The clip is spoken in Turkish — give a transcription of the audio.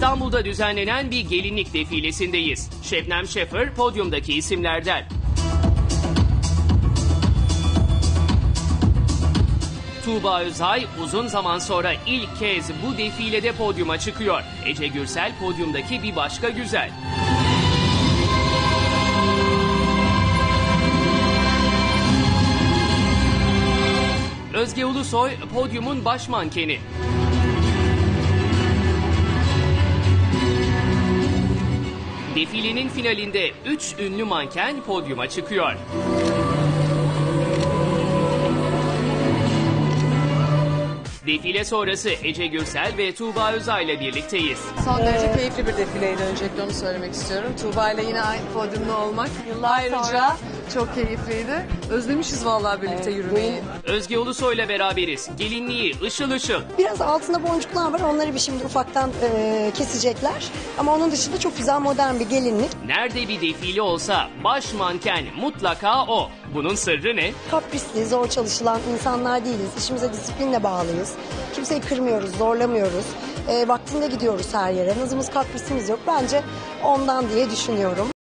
İstanbul'da düzenlenen bir gelinlik defilesindeyiz. Şebnem Şeffer podyumdaki isimlerden. Tuğba Özay uzun zaman sonra ilk kez bu defilede podyuma çıkıyor. Ece Gürsel podyumdaki bir başka güzel. Özge Ulusoy podyumun baş mankeni. Defilenin finalinde 3 ünlü manken podyuma çıkıyor. Defile sonrası Ece Gürsel ve Tuğba Özay ile birlikteyiz. Son derece keyifli bir defileydi, öncelikle onu söylemek istiyorum. Tuğba ile yine aynı podyumda olmak ayrıca çok keyifliydi. Özlemişiz vallahi birlikte yürümeyi. Özge Ulusoy ile beraberiz. Gelinliği ışıl ışıl. Biraz altında boncuklar var. Onları bir şimdi ufaktan kesecekler. Ama onun dışında çok güzel modern bir gelinlik. Nerede bir defile olsa baş manken mutlaka o. Bunun sırrı ne? Kaprisli, zor çalışılan insanlar değiliz. İşimize disiplinle bağlıyız. Kimseyi kırmıyoruz, zorlamıyoruz. Vaktinde gidiyoruz her yere. Nazımız, kaprisimiz yok. Bence ondan diye düşünüyorum.